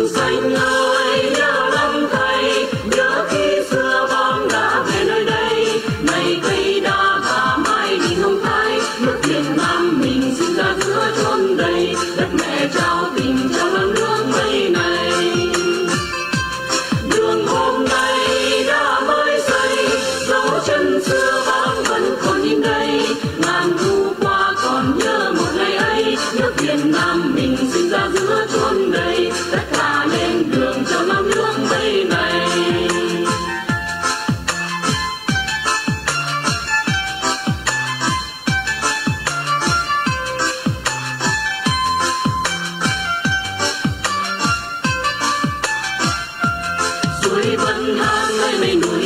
xanh ơi nhớ lắm thầy, nhớ khi xưa bom đã về nơi đây. Này cây đa và mai đi hồng thái, nước Việt Nam mình sinh ra giữa chốn đầy, đất mẹ trao tình cho non nước mây này. Đường hôm nay đã mới xây, dấu chân xưa bóng vẫn còn in đây. Ngàn thu qua còn nhớ một ngày ấy, nước Việt Nam mình sinh ra giữa chốn đầy, tất cả lên đường cho non nước mây này. Suối vẫn hát nơi mây nổi